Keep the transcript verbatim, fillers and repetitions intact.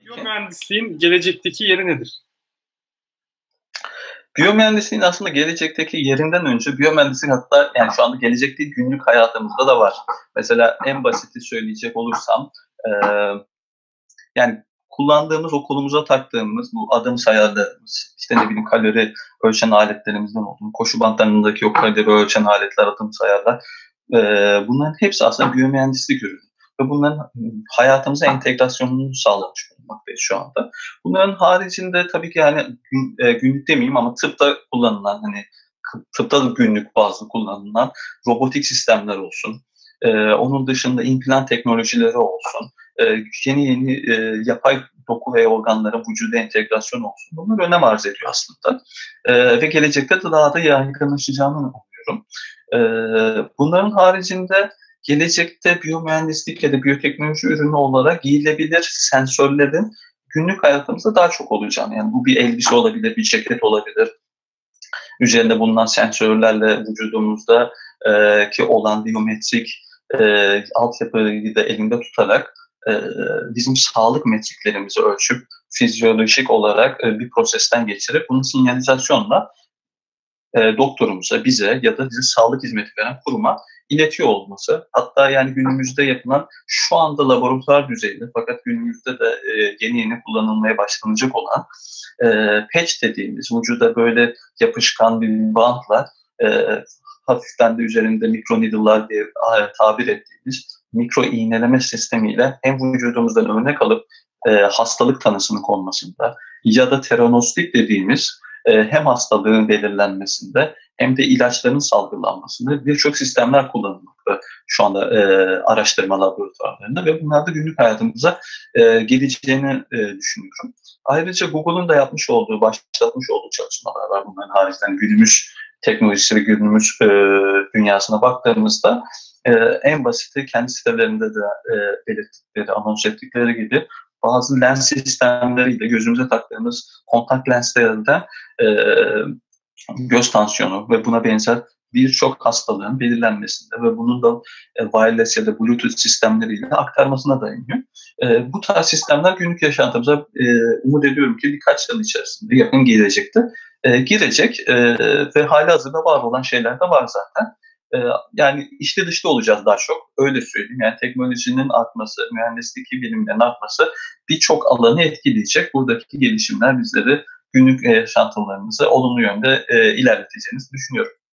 Peki. Biyomühendisliğin gelecekteki yeri nedir? Biyomühendisliğin aslında gelecekteki yerinden önce biyomühendislik hatta yani şu anda gelecek değil, günlük hayatımızda da var. Mesela en basiti söyleyecek olursam, eee, yani kullandığımız, o kolumuza taktığımız bu adım sayarlarımız, işte ne bileyim kalori ölçen aletlerimizden olsun, koşu bantlarındaki o kalori ölçen aletler, adım sayarlar, eee, bunların hepsi aslında biyomühendislik ürünü ve bunların hayatımıza entegrasyonunu sağlamış bulunmaktayız şu anda. Bunların haricinde tabii ki yani gün, eee, günlük demeyeyim ama tıpta kullanılan, hani tıpta da günlük bazlı kullanılan robotik sistemler olsun, eee, onun dışında implant teknolojileri olsun, eee, yeni yeni eee, yapay doku ve organların vücuda entegrasyon olsun. Bunlar önem arz ediyor aslında. Eee, ve gelecekte de daha da yaygınlaşacağını umuyorum. Eee, bunların haricinde gelecekte biyomühendislik ya da biyoteknoloji ürünü olarak giyilebilir sensörlerin günlük hayatımızda daha çok olacağını, yani bu bir elbise olabilir, bir ceket olabilir. Üzerinde bulunan sensörlerle vücudumuzda eee, ki olan biyometrik eee, altyapıyı da elinde tutarak eee, bizim sağlık metriklerimizi ölçüp fizyolojik olarak eee, bir prosesten geçirip bunu sinyalizasyonla eee, doktorumuza, bize ya da bize sağlık hizmeti veren kuruma iletiyor olması. Hatta yani günümüzde yapılan, şu anda laboratuvar düzeyinde fakat günümüzde de eee, yeni yeni kullanılmaya başlanacak olan eee, patch dediğimiz vücuda böyle yapışkan bir bantla eee, hafiften de üzerinde micro needle'lar diye eee, tabir ettiğimiz mikro iğneleme sistemiyle hem vücudumuzdan örnek alıp eee, hastalık tanısının konmasında ya da teranostik dediğimiz eee, hem hastalığın belirlenmesinde hem de ilaçların salgılanmasında birçok sistemler kullanılmakta şu anda eee, araştırma laboratuvarlarında ve bunlar da günlük hayatımıza eee, geleceğini eee, düşünüyorum. Ayrıca Google'un da yapmış olduğu, başlatmış olduğu çalışmalar var. Bunların haricinde günümüz teknolojisi ve günümüz e, dünyasına baktığımızda e, en basiti kendi sitelerinde de e, belirttikleri, anons ettikleri gibi bazı lens sistemleriyle gözümüze taktığımız kontak lenslerinde e, göz tansiyonu ve buna benzer birçok hastalığın belirlenmesinde ve bunun da e, wireless ya da bluetooth sistemleriyle aktarmasına dayanıyor. E, bu tarz sistemler günlük yaşantımıza e, umut ediyorum ki birkaç yıl içerisinde, yakın gelecekte e, girecek e, ve halihazırda var olan şeyler de var zaten. E, yani içli dışlı olacağız daha çok, öyle söyleyeyim. Yani teknolojinin artması, mühendislik bilimlerin artması birçok alanı etkileyecek. Buradaki gelişimler bizleri günlük yaşantılarımızı olumlu yönde e, ilerleteceğini düşünüyorum.